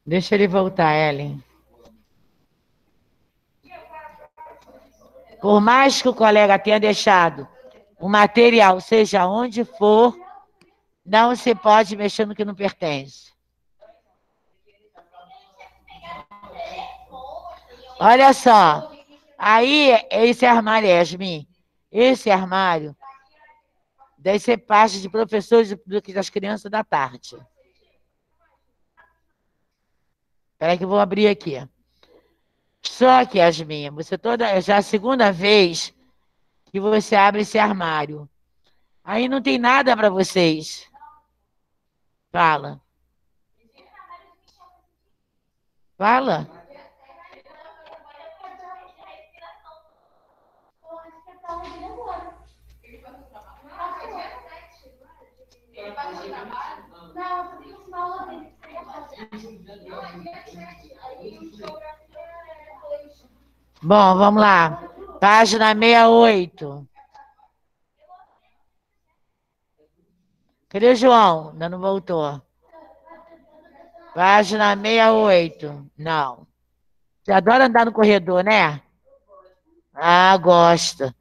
Deixa ele voltar, Ellen. Por mais que o colega tenha deixado o material, seja onde for, não se pode mexer no que não pertence. Olha só. Aí, esse armário, Yasmin, esse armário deve ser parte de professores das crianças da tarde. Espera que eu vou abrir aqui. Só que, Yasmin, você toda, já é a segunda vez que você abre esse armário. Aí não tem nada para vocês. Fala. Fala. Bom, vamos lá. Página 68. Cadê o João? Ainda não voltou. Página 68. Não. Você adora andar no corredor, né? Ah, gosta.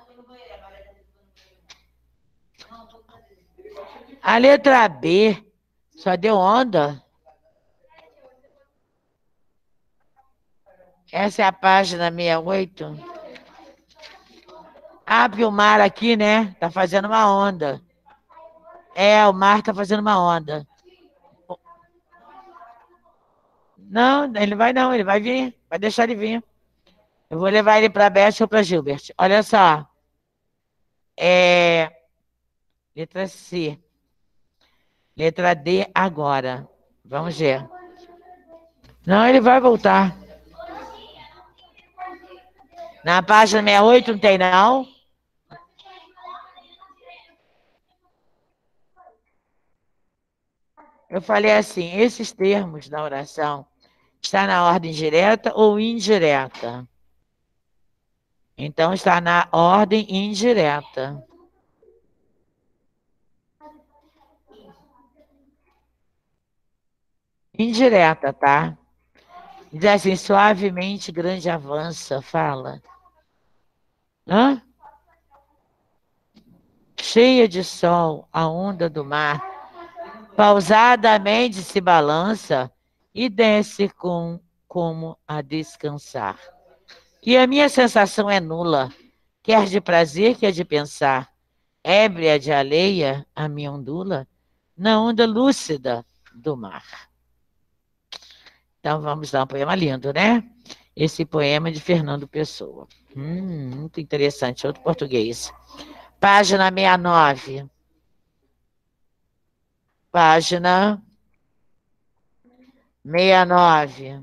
A letra B só deu onda. Essa é a página 68. Abre o mar aqui, né? Tá fazendo uma onda. É, o mar tá fazendo uma onda. Não, ele vai não, ele vai vir. Vai deixar ele vir. Eu vou levar ele para Beth ou para Gilbert. Olha só. É, letra C. Letra D agora. Vamos ver. Não, ele vai voltar. Na página 68 não tem, não? Eu falei assim, esses termos da oração está na ordem direta ou indireta? Então, está na ordem indireta. Indireta, tá? Diz assim, suavemente, grande avança, fala. Hã? Cheia de sol, a onda do mar, pausadamente se balança e desce como a descansar. E a minha sensação é nula, quer de prazer, quer de pensar. Ébria de areia, a minha ondula, na onda lúcida do mar. Então vamos dar um poema lindo, né? Esse poema é de Fernando Pessoa. Muito interessante, outro português. Página 69. Página 69.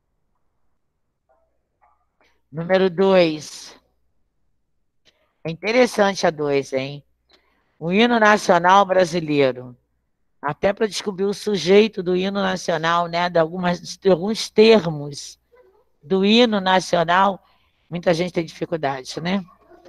Número 2. É interessante a 2, hein? O hino nacional brasileiro. Até para descobrir o sujeito do hino nacional, né? De alguns termos do hino nacional, muita gente tem dificuldade, né?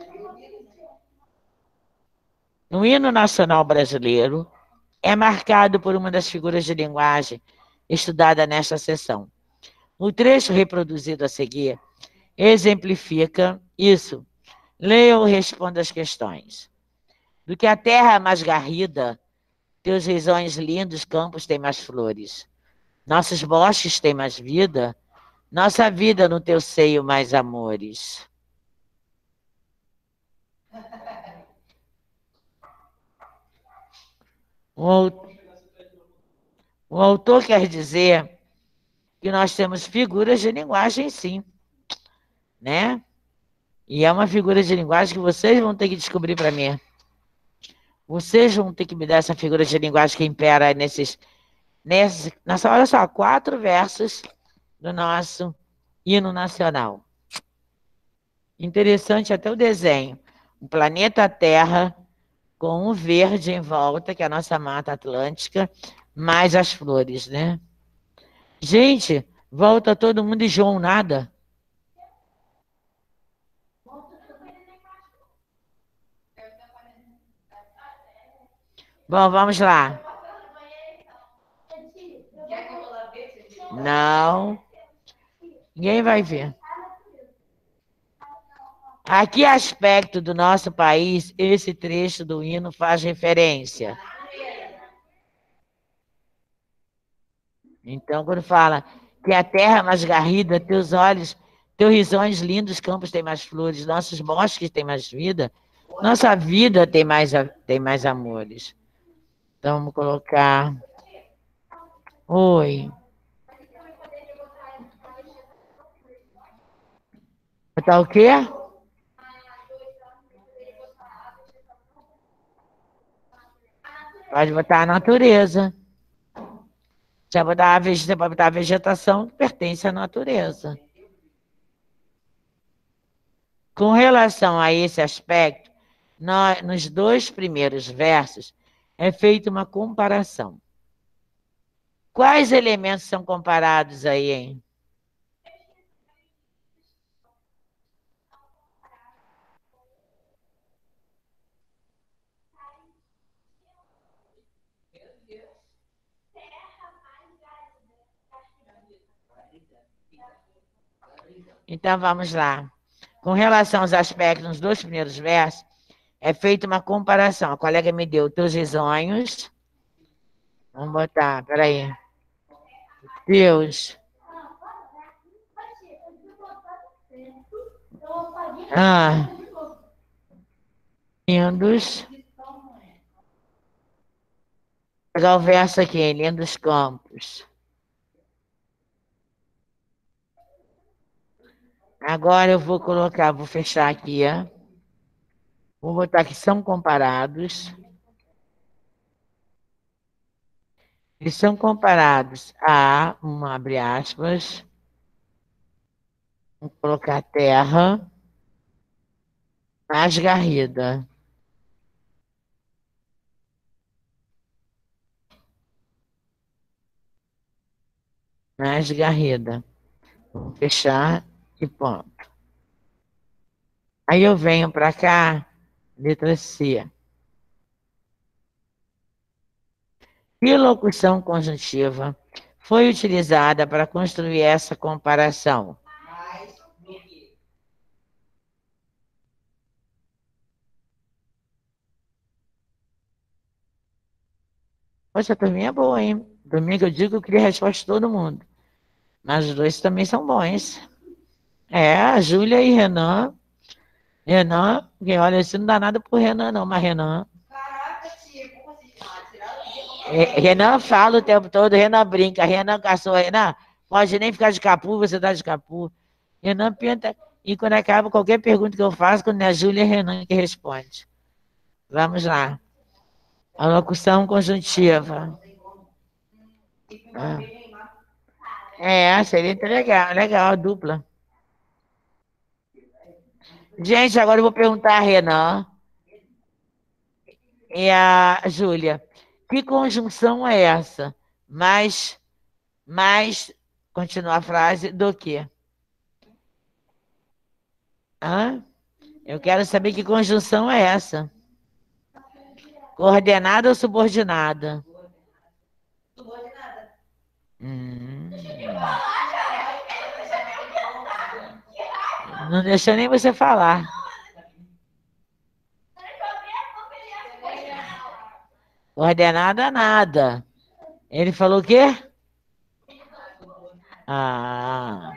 O hino nacional brasileiro é marcado por uma das figuras de linguagem estudada nesta sessão. O trecho reproduzido a seguir exemplifica isso. Leia ou responda as questões. Do que a terra é mais garrida, teus risonhos lindos campos têm mais flores. Nossos bosques têm mais vida, nossa vida no teu seio mais amores. O, o autor quer dizer que nós temos figuras de linguagem, sim, né? E é uma figura de linguagem que vocês vão ter que descobrir para mim. Vocês vão ter que me dar essa figura de linguagem que impera olha só, 4 versos do nosso hino nacional. Interessante até o desenho. O planeta Terra com o verde em volta, que é a nossa Mata Atlântica, mais as flores, né? Gente, volta todo mundo e João nada. Bom, vamos lá. Não. Ninguém vai ver. A que aspecto do nosso país esse trecho do hino faz referência? Então, quando fala que a terra é mais garrida, teus olhos, teus risonhos lindos campos têm mais flores, nossos bosques têm mais vida, nossa vida tem mais amores. Então, vamos colocar. Oi. Botar o quê? Pode botar a natureza. Você pode botar a vegetação que pertence à natureza. Com relação a esse aspecto, nos dois primeiros versos é feita uma comparação. Quais elementos são comparados aí, hein? Então vamos lá. Com relação aos aspectos nos dois primeiros versos, é feita uma comparação. A colega me deu teus risonhos. Vamos botar, peraí. Teus. Ah, lindos. Vou pegar o verso aqui, lindos campos. Agora eu vou colocar, vou fechar aqui, ó. Vou botar que são comparados. Eles são comparados a, abre aspas, vou colocar terra mais garrida. Mais garrida. Vou fechar e ponto. Aí eu venho para cá, letra C. Que locução conjuntiva foi utilizada para construir essa comparação? Poxa, a turminha é boa, hein? Turminha que eu digo que eu queria a resposta de todo mundo. Mas os dois também são bons. É, a Júlia e Renan. Renan, que olha, isso não dá nada pro Renan, não, mas Renan. Renan fala o tempo todo, Renan brinca, Renan caçou, Renan, pode nem ficar de capu, você tá de capu. Renan pinta, e quando acaba qualquer pergunta que eu faço, quando é a Júlia, é Renan que responde. Vamos lá. A locução conjuntiva. Ah. Seria legal, legal, a dupla. Gente, agora eu vou perguntar a Renan e a Júlia. Que conjunção é essa? Mais, continua a frase, do que? Hã? Eu quero saber que conjunção é essa. Coordenada ou subordinada? Hum. Não deixa nem você falar. Coordenada nada. Ele falou o quê? Ah.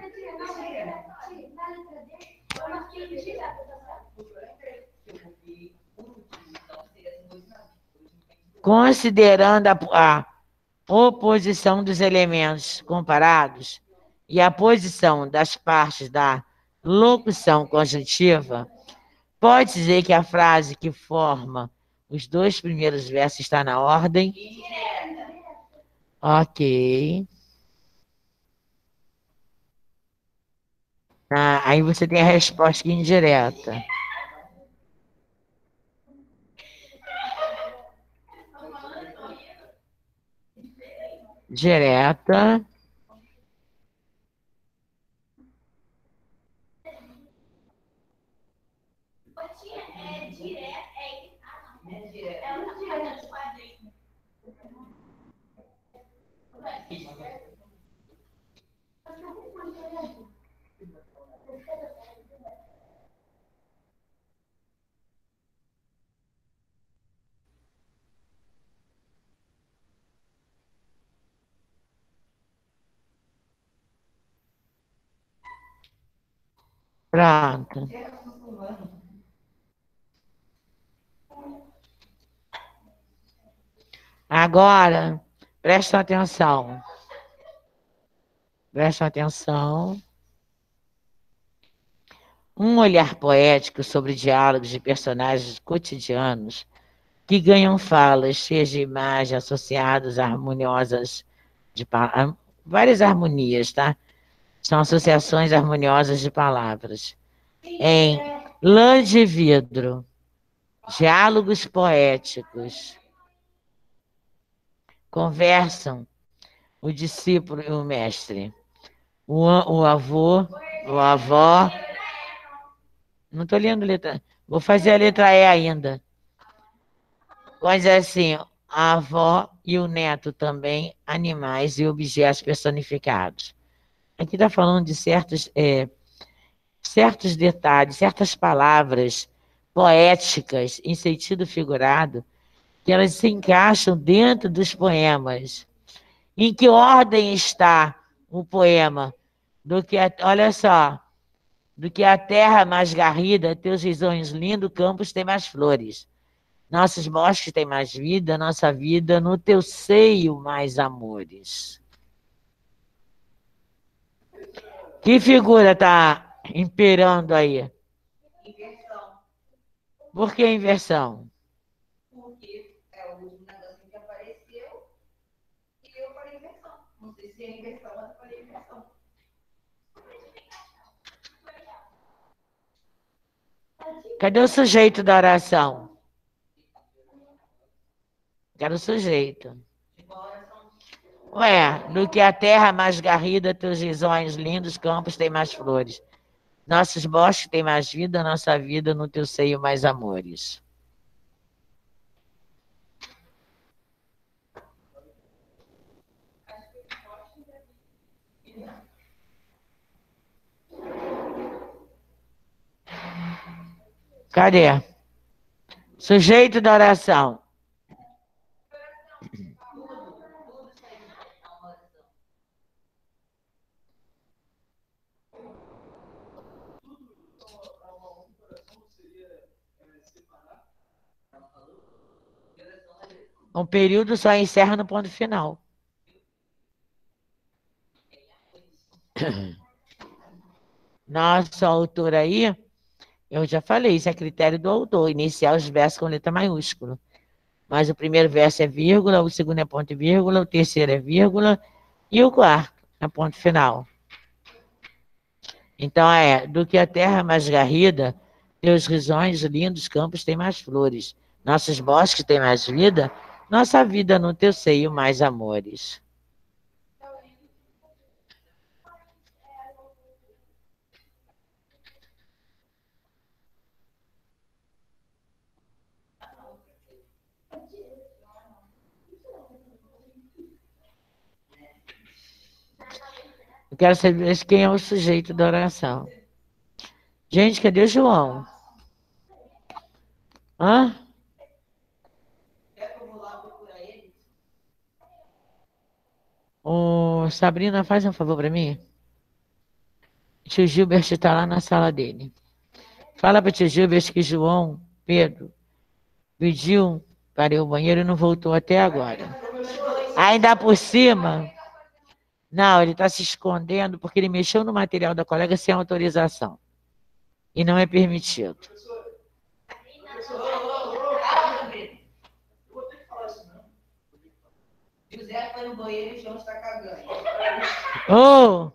Considerando a oposição dos elementos comparados e a posição das partes da locução conjuntiva, pode dizer que a frase que forma os dois primeiros versos está na ordem? Ok. Aí você tem a resposta indireta. Direta. Pronto. Agora, presta atenção. Presta atenção. Um olhar poético sobre diálogos de personagens cotidianos que ganham falas cheias de imagens associadas harmoniosas, várias harmonias, tá? São associações harmoniosas de palavras. Em Lã de Vidro, diálogos poéticos, conversam o discípulo e o mestre, o avô, o avó. Não estou lendo a letra. Vou fazer a letra E ainda. Mas assim, a avó e o neto também, animais e objetos personificados. Aqui está falando de certos detalhes, certas palavras poéticas em sentido figurado, que elas se encaixam dentro dos poemas. Em que ordem está o poema? Olha só, do que a terra mais garrida, teus risonhos lindos, campos têm mais flores. Nossos bosques têm mais vida, nossa vida no teu seio mais amores. Que figura está imperando aí? Inversão. Por que inversão? Porque é o último negocinho que apareceu e eu falei inversão. Não sei se é inversão, mas eu falei inversão. Cadê o sujeito da oração? Quero o sujeito. Ué, do que a terra mais garrida, teus risonhos lindos, campos têm mais flores. Nossos bosques têm mais vida, nossa vida no teu seio mais amores. Cadê? Sujeito da oração. Um período só encerra no ponto final. Nosso autor aí, eu já falei, isso é critério do autor, iniciar os versos com letra maiúscula. Mas o primeiro verso é vírgula, o segundo é ponto e vírgula, o terceiro é vírgula e o quarto é ponto final. Então do que a terra mais garrida, teus risonhos lindos campos têm mais flores. Nossos bosques têm mais vida, nossa vida no teu seio mais amores. Eu quero saber quem é o sujeito da oração. Gente, cadê o João? Hã? Ô, Sabrina, faz um favor para mim. Tio Gilbert está lá na sala dele. Fala para o tio Gilbert que João Pedro pediu para ir ao banheiro e não voltou até agora. Ainda por cima... Não, ele está se escondendo porque ele mexeu no material da colega sem autorização. E não é permitido. José foi no banheiro e o João está cagando. Oh!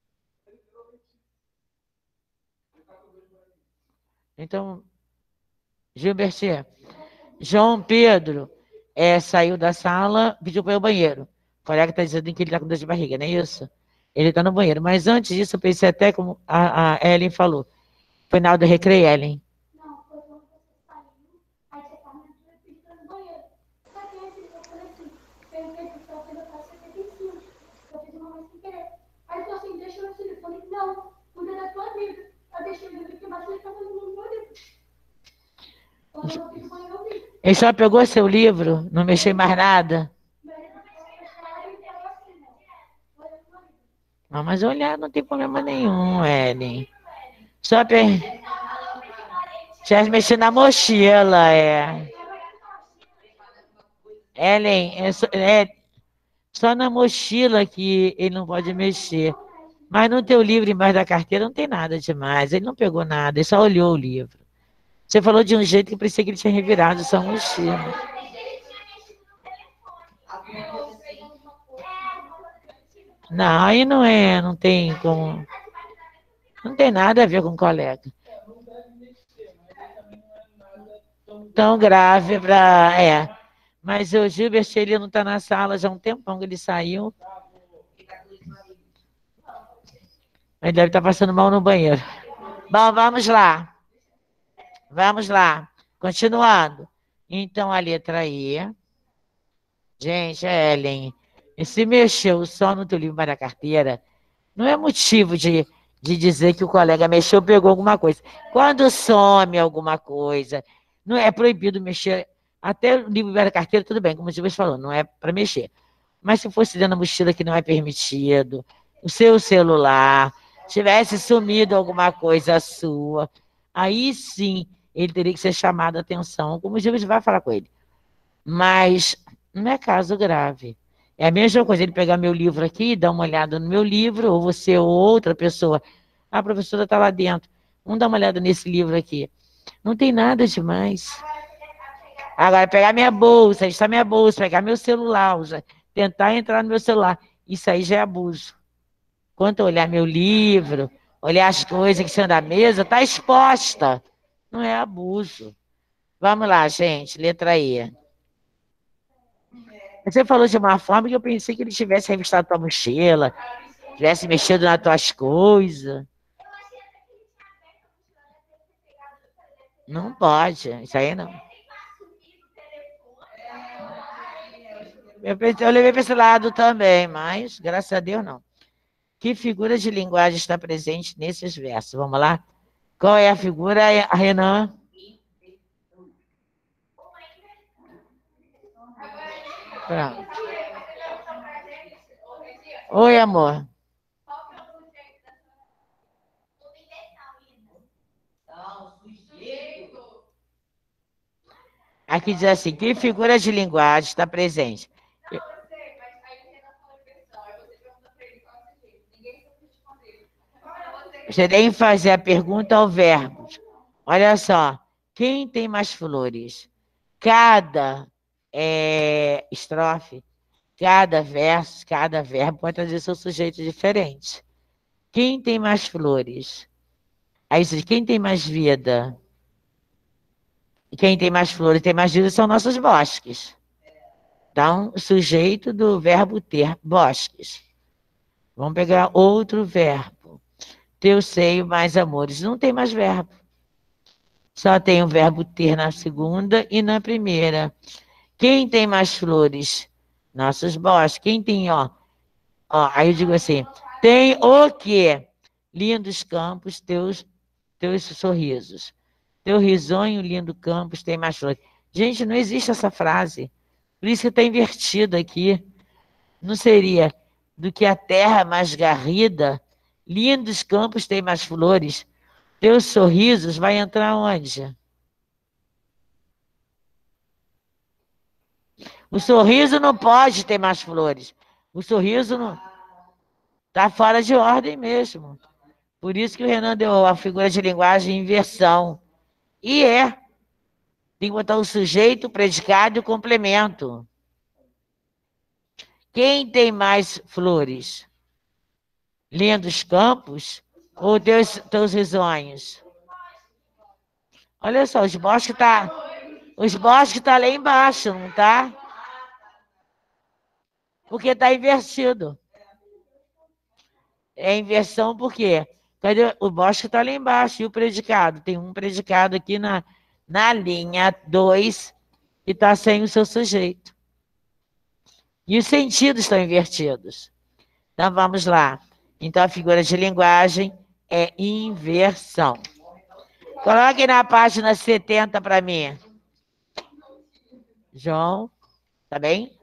Então, Gilbert, João Pedro saiu da sala, pediu para ir ao banheiro. O colega está dizendo que ele está com dor de barriga, não é isso? Ele está no banheiro. Mas antes disso, eu pensei até como a Ellen falou. Foi na hora do recreio, Ellen. Não, foi quando você saiu, aí você estava no banheiro. Só que antes eu falei assim, perguntei pro seu filho, eu faço 75. Eu fiz uma mãe sem querer. Aí ele falou assim, deixa eu ver. Eu falei, não, cuida da tua vida. Eu deixei o livro aqui embaixo, ele estava no meu livro. Quando eu fiz o banheiro, eu vi. Ele só pegou seu livro, não mexeu em mais nada. Não, mas olhar não tem problema nenhum, Ellen. Só já mexi na mochila, Ellen, só na mochila que ele não pode mexer. Mas no teu livro embaixo da carteira não tem nada demais. Ele não pegou nada, ele só olhou o livro. Você falou de um jeito que parecia que ele tinha revirado sua mochila. Não, aí não tem como. Não tem nada a ver com o colega. Tão grave para. Mas o Gilbert, ele não está na sala já há um tempão que ele saiu. Ele deve estar passando mal no banheiro. Bom, vamos lá. Vamos lá. Continuando. Então, a letra E. Gente, Ellen, se mexeu só no teu livro para a carteira, não é motivo de dizer que o colega mexeu, pegou alguma coisa. Quando some alguma coisa, não é proibido mexer. Até o livro da carteira, tudo bem, como o Gilberto falou, não é para mexer. Mas se fosse dentro da mochila que não é permitido, o seu celular, tivesse sumido alguma coisa sua, aí sim ele teria que ser chamado a atenção, como o Gilberto vai falar com ele. Mas não é caso grave. É a mesma coisa ele pegar meu livro aqui, dar uma olhada no meu livro, ou você ou outra pessoa. A professora está lá dentro. Vamos dar uma olhada nesse livro aqui. Não tem nada demais. Agora, pegar minha bolsa, está minha bolsa, pegar meu celular, tentar entrar no meu celular. Isso aí já é abuso. Quanto olhar meu livro, olhar as coisas que estão na mesa, está exposta. Não é abuso. Vamos lá, gente. Letra E. Você falou de uma forma que eu pensei que ele tivesse revistado tua mochila, tivesse mexido nas tuas coisas. Não pode, isso aí não. Eu levei para esse lado também, mas graças a Deus não. Que figura de linguagem está presente nesses versos? Vamos lá? Qual é a figura, Renan? Pronto. Oi, amor. Aqui diz assim, que figura de linguagem está presente? Você tem que fazer a pergunta ao verbo. Olha só, quem tem mais flores? Cada estrofe, cada verso, cada verbo pode trazer seu sujeito diferente. Quem tem mais flores? Aí diz, quem tem mais vida? Quem tem mais flores, tem mais vida, são nossos bosques. Então, o sujeito do verbo ter, bosques. Vamos pegar outro verbo. Teu seio mais amores. Não tem mais verbo. Só tem o verbo ter na segunda e na primeira. Quem tem mais flores? Nossos bosques. Quem tem, aí eu digo assim, tem o quê? Lindos campos, teus sorrisos. Teu risonho, lindo campos, tem mais flores. Gente, não existe essa frase. Por isso que está invertido aqui. Não seria do que a terra mais garrida, lindos campos tem mais flores. Teus sorrisos vai entrar onde? O sorriso não pode ter mais flores. O sorriso não está fora de ordem mesmo. Por isso que o Renan deu a figura de linguagem inversão. E tem que botar o sujeito, o predicado e o complemento. Quem tem mais flores? Lindos campos ou teus risonhos? Olha só, os bosques tá lá embaixo, não tá? Porque está invertido. É inversão por quê? Cadê? O bosque está lá embaixo. E o predicado? Tem um predicado aqui na linha 2 que está sem o seu sujeito. E os sentidos estão invertidos. Então, vamos lá. Então, a figura de linguagem é inversão. Coloque na página 70 para mim. João, tá bem?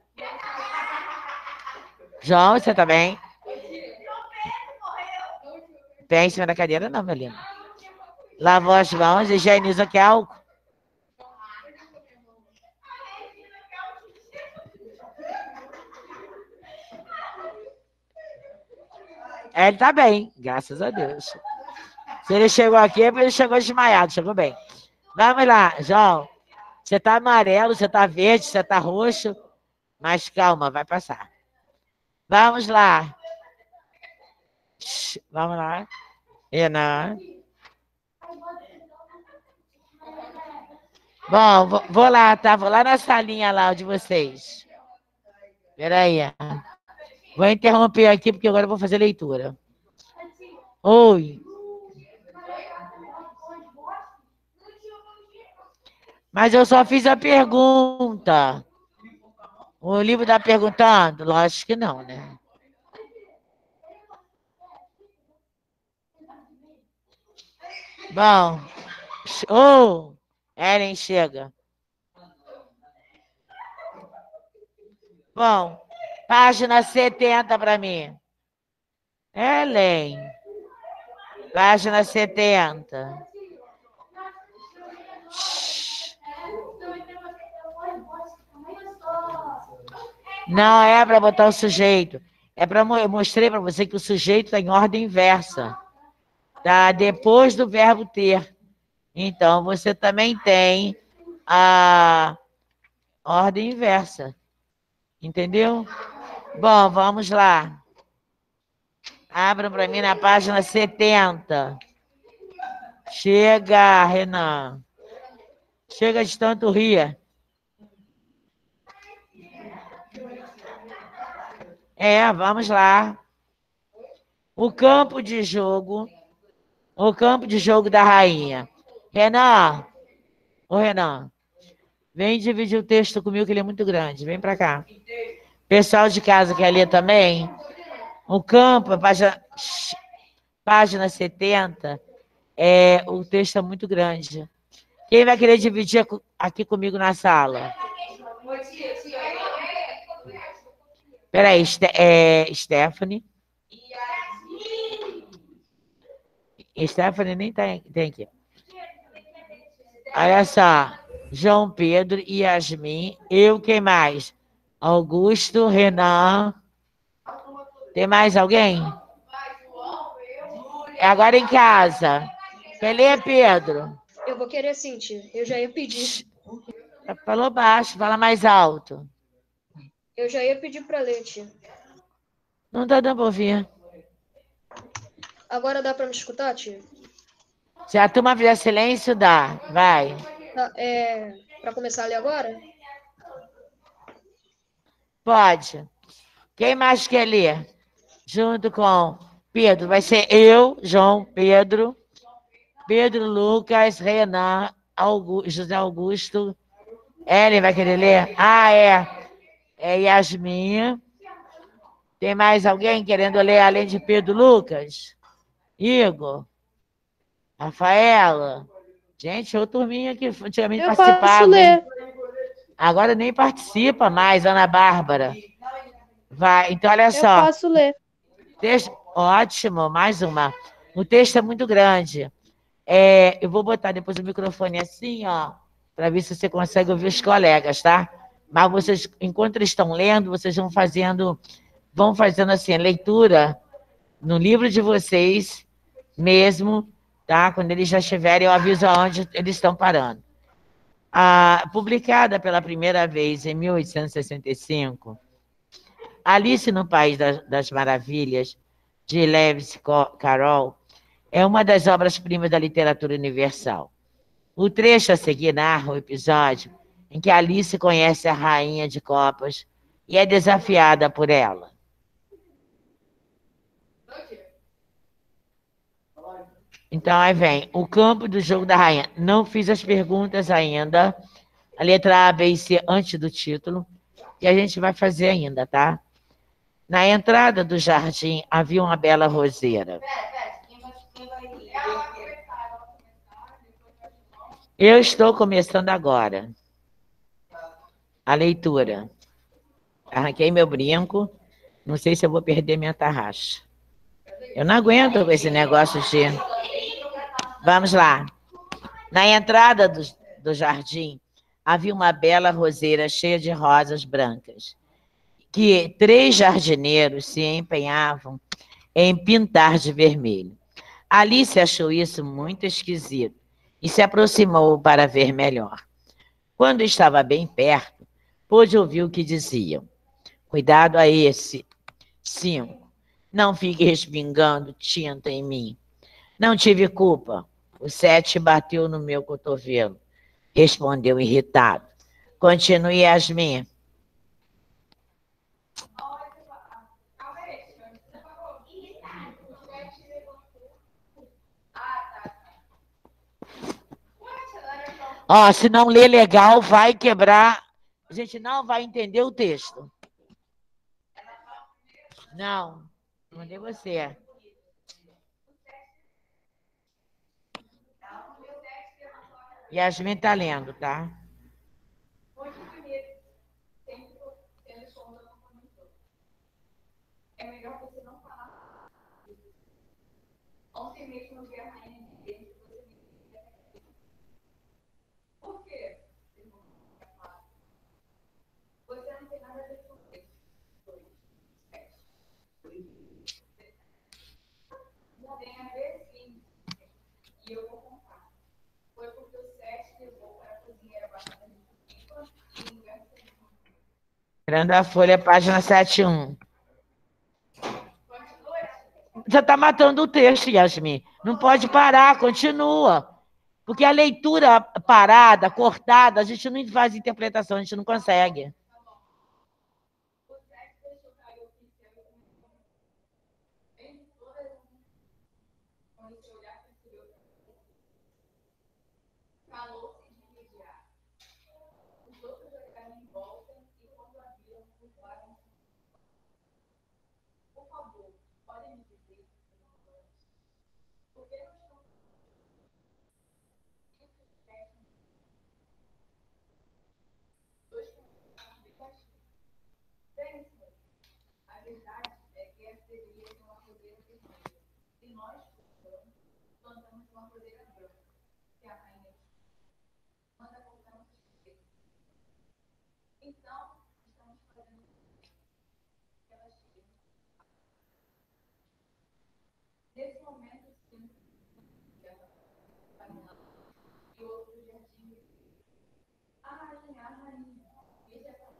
João, você tá bem? Pé em cima da cadeira, não, meu lindo. Lavou as mãos, higienizou que é álcool. Ele tá bem, graças a Deus. Se ele chegou aqui, é porque ele chegou desmaiado, chegou bem. Vamos lá, João. Você tá amarelo, você tá verde, você tá roxo. Mas calma, vai passar. Vamos lá. Vamos lá. Renan. Bom, vou lá, tá? Vou lá na salinha lá de vocês. Peraí. Vou interromper aqui, porque agora eu vou fazer leitura. Oi. Mas eu só fiz a pergunta. O livro está perguntando? Lógico que não, né? Bom. Oh, Ellen chega. Bom, página 70 para mim. Ellen. Página 70. Não é para botar o sujeito. É para eu mostrei para você que o sujeito está em ordem inversa. Tá depois do verbo ter. Então, você também tem a ordem inversa. Entendeu? Bom, vamos lá. Abram para mim na página 70. Chega, Renan. Chega de tanto rir. Vamos lá. O campo de jogo da rainha. Renan. Ô, Renan. Vem dividir o texto comigo, que ele é muito grande. Vem para cá. Pessoal de casa quer ler também? O campo, página 70, o texto é muito grande. Quem vai querer dividir aqui comigo na sala? Peraí, Stephanie. Stephanie nem tem aqui. Olha só. João Pedro, Yasmin, quem mais? Augusto, Renan. Tem mais alguém? Agora em casa. Quer ler, Pedro? Eu vou querer sim, tia. Eu já ia pedir. Falou baixo, fala mais alto. Eu já ia pedir para ler, tia. Não tá dando para ouvir. Agora dá para me escutar, tia? Se a turma fizer silêncio, dá. Vai. Tá, para começar a ler agora? Pode. Quem mais quer ler? Junto com Pedro. Vai ser eu, João, Pedro, Lucas, Renan, José Augusto. Ellen vai querer ler? É Yasmin. Tem mais alguém querendo ler além de Pedro, Lucas? Igor? Rafaela? Gente, eu turminha que antigamente participava. Posso ler. Agora nem participa mais, Ana Bárbara. Vai, então olha só. Eu posso ler. Texto, ótimo, mais uma. O texto é muito grande. Eu vou botar depois o microfone assim, ó, para ver se você consegue ouvir os colegas, tá? Mas vocês, enquanto eles estão lendo, vocês vão fazendo assim, a leitura no livro de vocês mesmo, tá? Quando eles já estiverem, eu aviso aonde eles estão parando. Publicada pela primeira vez em 1865, Alice no País das Maravilhas, de Lewis Carroll, é uma das obras-primas da literatura universal. O trecho a seguir narra o episódio em que Alice conhece a Rainha de Copas e é desafiada por ela. Então, aí vem o campo do jogo da rainha. Não fiz as perguntas ainda. A letra A, B e C antes do título. E a gente vai fazer ainda, tá? Na entrada do jardim havia uma bela roseira. Eu estou começando agora a leitura. Arranquei meu brinco. Não sei se eu vou perder minha tarraxa. Eu não aguento com esse negócio de... Vamos lá. Na entrada do jardim, havia uma bela roseira cheia de rosas brancas, que 3 jardineiros se empenhavam em pintar de vermelho. Alice achou isso muito esquisito e se aproximou para ver melhor. Quando estava bem perto, pôde ouvir o que diziam. Cuidado a esse. 5. Não fique respingando tinta em mim. Não tive culpa. O 7 bateu no meu cotovelo. Respondeu irritado. Continue, Yasmin. Ó, se não ler legal, vai quebrar. A gente não vai entender o texto. Não, mandei você. Yasmin tá lendo, tá? É melhor você não falar. Ontem mesmo eu vi a rainha de Deus. Por quê? Você não tem nada a ver com isso. Não tem a ver, sim. E eu vou contar. Foi porque o 7 levou para a cozinheira batata de pipa e lugar de. Tirando a folha, página 71. Já está matando o texto, Yasmin. Não pode parar, continua. Porque a leitura parada, cortada, a gente não faz interpretação, a gente não consegue. A verdade é que essa deveria ser uma rodeira vermelha. E nós, plantamos uma rodeira branca, que a rainha manda colocar no espeto. Então, estamos fazendo que ela chegue. Nesse momento, sim, e outro jardim. A rainha, veja essa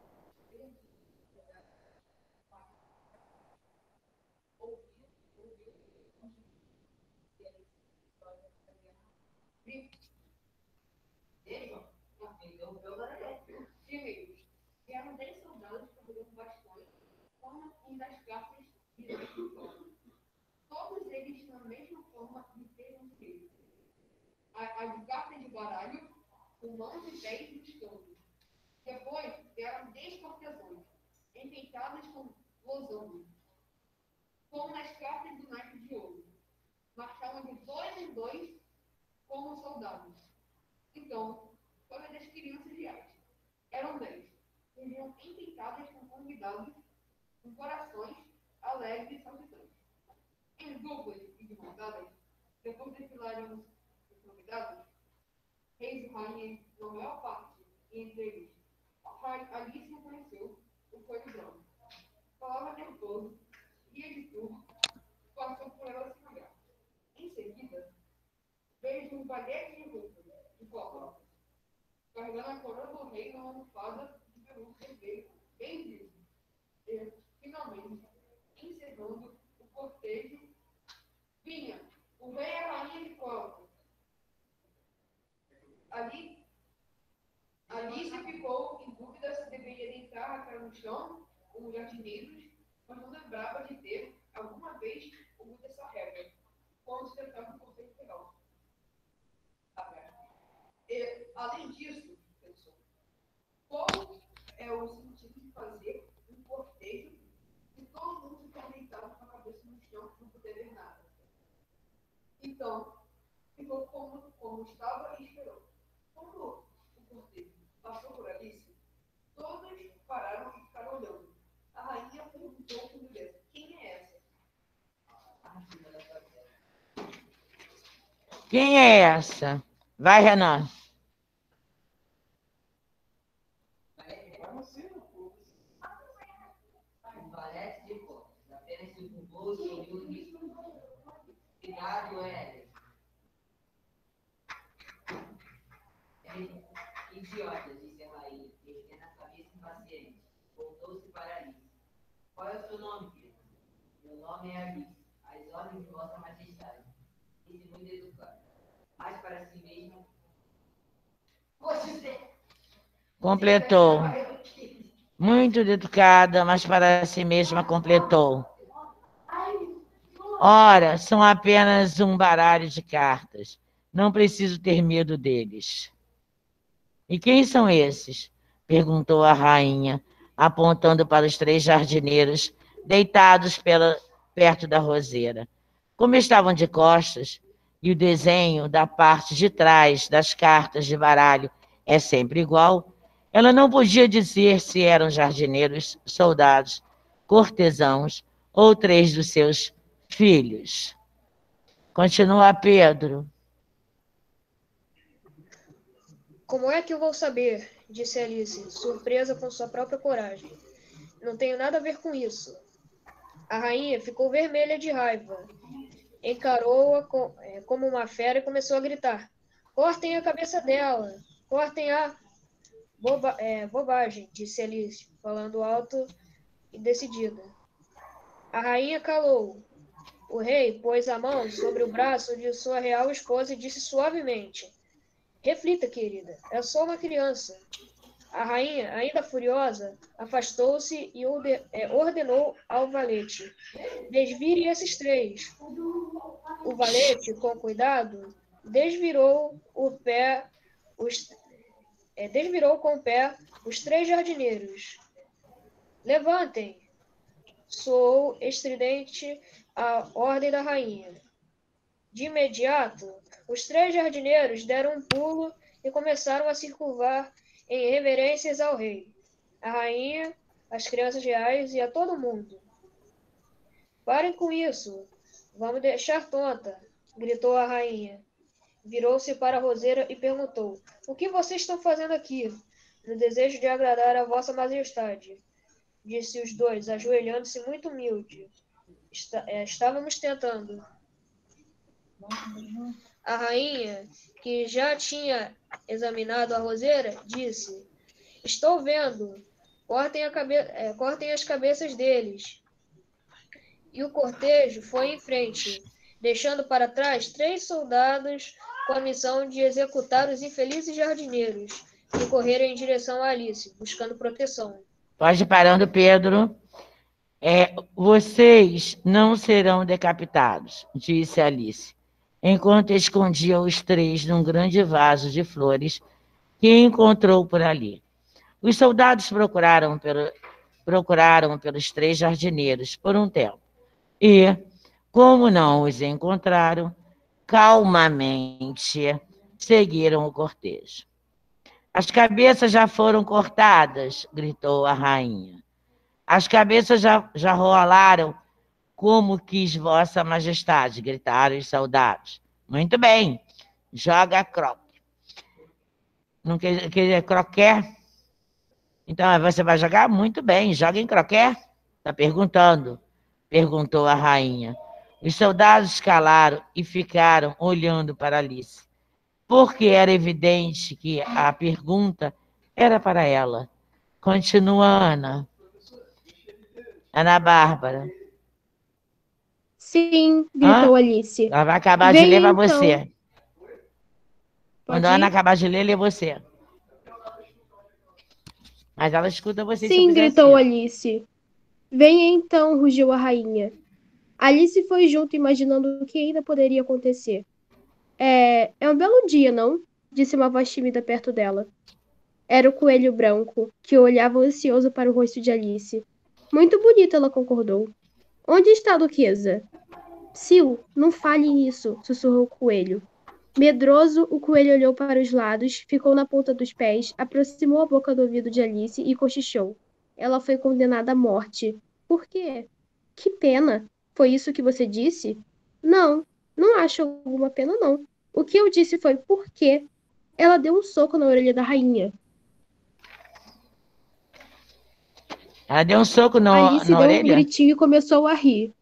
primeiro, eram 10 soldados carregando bastões, como um das classes de todos eles tinham a mesma forma de ter um filho. As garfas de baralho, com mãos e pés riscando. Depois vieram 10 cortesões, enfeitadas com losangos, como nas cartas do naipe de ouro. Marchavam de 2 em 2 como soldados. Então, todas as crianças reais, eram 10, seriam enfeitadas com convidados, com corações alegres e saltitantes. Em duplas e de montadas, depois desfilaram os convidados, reis e rainhas, na maior parte, e entre eles, Alice reconheceu o coelho branco. Falava nervoso, ria de turma, passou por ela sem olhar. Em seguida, veio um balete de roupas, de copa, carregando a coroa do rei numa almofada de peru vermelho, bem vivo. E, finalmente, encerrando o cortejo, vinha o rei e a rainha de copa. Alice ficou em dúvida se deveria deitar a cara no chão, como jardineiros, mas não lembrava de ter, alguma vez, ouvido essa regra, quando se tratava do cortejo real. E, além disso, pensou, qual é o sentido de fazer um cortejo se todo mundo está deitado com a cabeça no chão e não poder ver nada? Então, ficou como estava e esperou. Quando o cortejo passou por Alice, todos pararam e ficaram olhando. A rainha perguntou com dureza: quem é essa? Quem é essa? Vai, Renan. Valete de porcos. Apenas se o bolso e o risco. Cuidado, Hélio. Idiota, disse a rainha, erguendo a cabeça impaciente. Voltou-se para Alice. Qual é o seu nome, filha? Meu nome é Alice. As ordens de Vossa Majestade. Disse muito educado. Mas para si mesmo. Você. Completou. Muito educada, mas para si mesma completou. Ora, são apenas um baralho de cartas. Não preciso ter medo deles. E quem são esses? Perguntou a rainha, apontando para os 3 jardineiros deitados perto da roseira. Como estavam de costas, e o desenho da parte de trás das cartas de baralho é sempre igual, ela não podia dizer se eram jardineiros, soldados, cortesãos ou 3 dos seus filhos. Continua Pedro. Como é que eu vou saber? Disse Alice, surpresa com sua própria coragem. Não tenho nada a ver com isso. A rainha ficou vermelha de raiva. Encarou-a como uma fera e começou a gritar. Cortem a cabeça dela! Cortem a... bobagem, disse Alice, falando alto e decidida. A rainha calou. O rei pôs a mão sobre o braço de sua real esposa e disse suavemente. Reflita, querida, é só uma criança. A rainha, ainda furiosa, afastou-se e ordenou ao valete. Desvire esses 3. O valete, com cuidado, desvirou com o pé os 3 jardineiros. Levantem! Soou estridente a ordem da rainha. De imediato, os 3 jardineiros deram um pulo e começaram a se curvar em reverências ao rei, à rainha, às crianças reais e a todo mundo. Parem com isso! Vamos deixar tonta! Gritou a rainha. Virou-se para a roseira e perguntou: O que vocês estão fazendo aqui? No desejo de agradar a Vossa Majestade, disse os 2, ajoelhando-se muito humilde. Estávamos tentando. A rainha, que já tinha examinado a roseira, disse: Estou vendo. Cortem as cabeças deles. E o cortejo foi em frente, deixando para trás 3 soldados com a missão de executar os infelizes jardineiros, que correram em direção a Alice, buscando proteção. Pode ir parando, Pedro. Vocês não serão decapitados, disse Alice, enquanto escondia os 3 num grande vaso de flores que encontrou por ali. Os soldados procuraram pelos 3 jardineiros por um tempo e, como não os encontraram, calmamente seguiram o cortejo. As cabeças já foram cortadas, gritou a rainha. As cabeças já rolaram como quis Vossa Majestade, gritaram os soldados. Muito bem, joga croque. Não quer croquet? Então você vai jogar? Muito bem, joga em croquet? Está perguntando, perguntou a rainha. Os soldados calaram e ficaram olhando para Alice, porque era evidente que a pergunta era para ela. Continua, Ana Bárbara. Sim, gritou Alice. Ela vai acabar de ler para você. Quando a Ana acabar de ler, lê você. Mas ela escuta você. Sim, gritou Alice. Venha então, rugiu a rainha. Alice foi junto, imaginando o que ainda poderia acontecer. É um belo dia, não? Disse uma voz tímida perto dela. Era o coelho branco, que olhava ansioso para o rosto de Alice. Muito bonito, ela concordou. Onde está a duquesa? Sil, não fale nisso, sussurrou o coelho. Medroso, o coelho olhou para os lados, ficou na ponta dos pés, aproximou a boca do ouvido de Alice e cochichou. Ela foi condenada à morte. Por quê? Que pena. Foi isso que você disse? Não, não acho alguma pena, não. O que eu disse foi por quê? Ela deu um soco na orelha da rainha. Ela deu um soco Alice na deu um orelha? gritinho e começou a rir.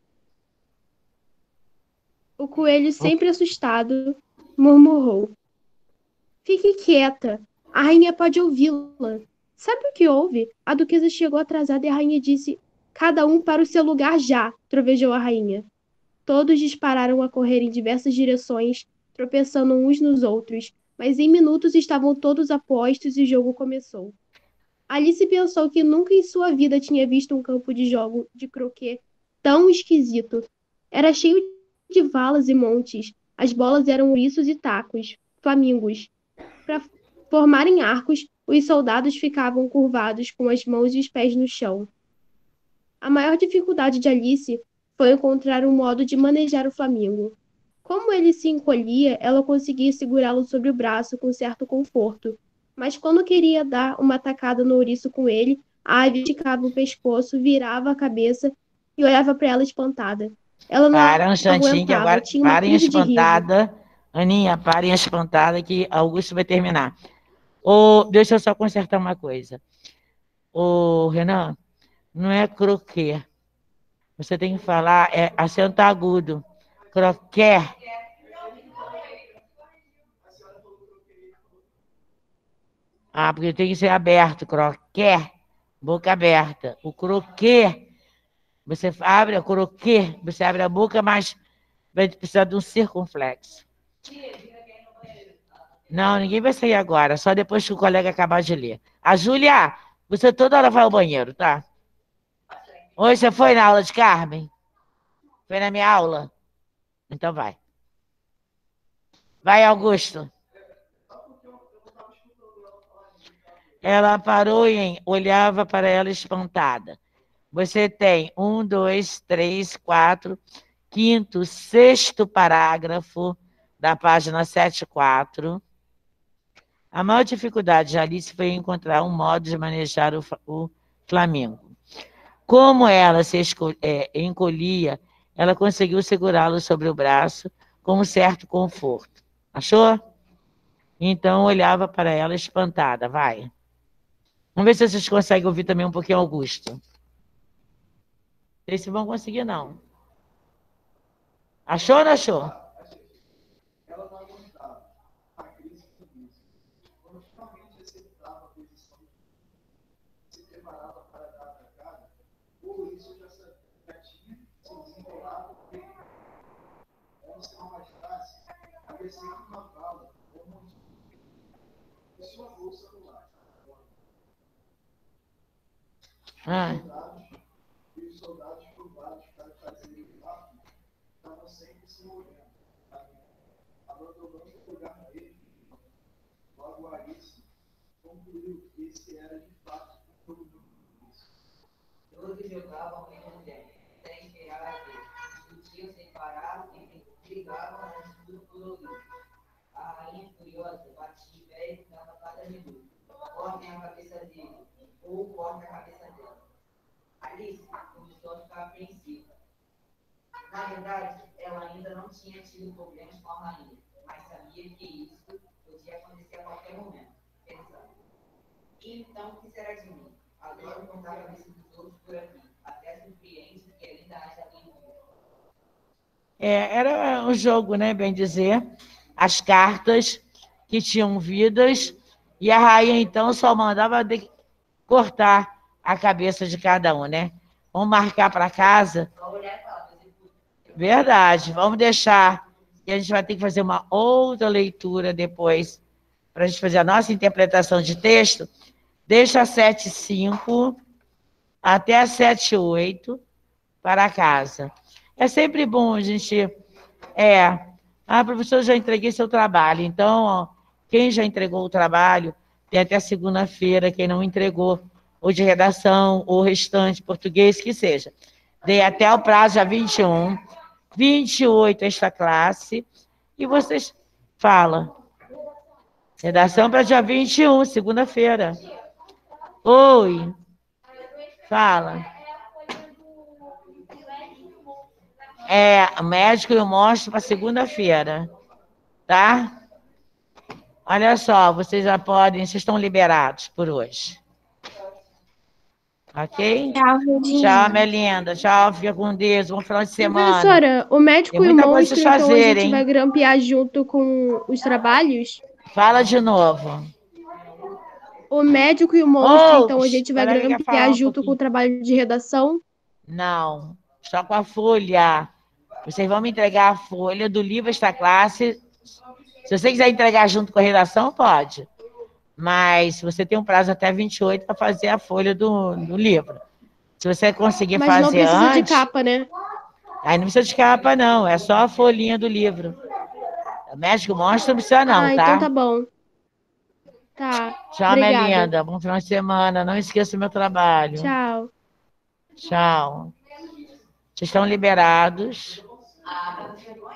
O coelho, sempre assustado, murmurou: Fique quieta. A rainha pode ouvi-la. Sabe o que houve? A duquesa chegou atrasada e a rainha disse: Cada um para o seu lugar já, trovejou a rainha. Todos dispararam a correr em diversas direções, tropeçando uns nos outros, mas em minutos estavam todos a postos e o jogo começou. Alice pensou que nunca em sua vida tinha visto um campo de jogo de croquet tão esquisito. Era cheio de valas e montes. As bolas eram ouriços e tacos, flamingos. Para formarem arcos, os soldados ficavam curvados com as mãos e os pés no chão. A maior dificuldade de Alice foi encontrar um modo de manejar o flamingo. Como ele se encolhia, ela conseguia segurá-lo sobre o braço com certo conforto, mas quando queria dar uma tacada no ouriço com ele, a ave esticava o pescoço, virava a cabeça e olhava para ela espantada. Ela não Para um instantinho que aguentava, agora. tinha uma Parem a crise de riso. espantada. Aninha, parem a espantada que Augusto vai terminar. Deixa eu só consertar uma coisa. Renan, não é croquet. Você tem que falar, é acento agudo. Croquet. Ah, porque tem que ser aberto. Croquet. Boca aberta. O croquet, você abre a croquet, você abre a boca, mas vai precisar de um circunflexo. Não, ninguém vai sair agora, só depois que o colega acabar de ler. A Júlia, você toda hora vai ao banheiro, tá? Hoje você foi na aula de Carmen? Foi na minha aula? Então vai. Vai, Augusto. Ela parou e olhava para ela espantada. Você tem 1, 2, 3, 4, quinto, sexto parágrafo da página 74. A maior dificuldade de Alice foi encontrar um modo de manejar o Flamengo. Como ela se encolhia, ela conseguiu segurá-lo sobre o braço com um certo conforto. Achou? Então olhava para ela espantada. Vai. Vamos ver se vocês conseguem ouvir também um pouquinho Augusto. Não sei se vão conseguir, não. Achou ou não achou? Ah. Todos jogavam ao mesmo tempo, sem esperar a vez. Discutiam sem parar e brigavam antes do colorido. A rainha furiosa batia pé e dava cada minuto. Cortem a cabeça dele, ou cortem a cabeça dela. Alice começou a ficar apreensiva. Na verdade, ela ainda não tinha tido problemas com a rainha, mas sabia que isso podia acontecer a qualquer momento. Pensando. Então, o que será de mim? Adoro contar a cabeça dos outros por aqui. Até surpreende que ainda haja alguém vivo. Era um jogo, né, bem dizer. As cartas que tinham vidas e a rainha, então, só mandava cortar a cabeça de cada um, né? Vamos marcar para casa. Verdade. Vamos deixar. E a gente vai ter que fazer uma outra leitura depois para a gente fazer a nossa interpretação de texto. Deixa 7:05 até 7:08 para casa. É sempre bom a gente... professor, já entreguei seu trabalho. Então, ó, quem já entregou o trabalho, tem até segunda-feira. Quem não entregou, ou de redação, ou restante, português, que seja. Dei até o prazo, dia 21. 28, esta classe. E vocês falam. Redação para dia 21, segunda-feira. Oi. Fala. O médico eu mostro para segunda-feira. tá? Olha só, vocês estão liberados por hoje. Ok? Tchau, Rudinha. Tchau, minha linda. Tchau, fica com Deus. Bom final de semana. Professora, o médico Tem e o muita coisa monstro, pra então a fazer, gente hein? vai grampear junto com os trabalhos? Fala de novo. O médico e o monstro, então a gente vai Peraí, quer falar grampear um junto com pouquinho? o trabalho de redação? Não, só com a folha. Vocês vão me entregar a folha do livro Esta Classe. Se você quiser entregar junto com a redação, pode. Mas você tem um prazo até 28 para fazer a folha do livro. Se você conseguir Mas não fazer precisa de antes, capa, né? aí não precisa de capa, não. É só a folhinha do livro. O médico monstro não precisa, não, Ah, então tá bom. Tá. Tchau, minha Obrigada. linda. Bom final de semana. Não esqueça o meu trabalho. Tchau. Tchau. Vocês estão liberados.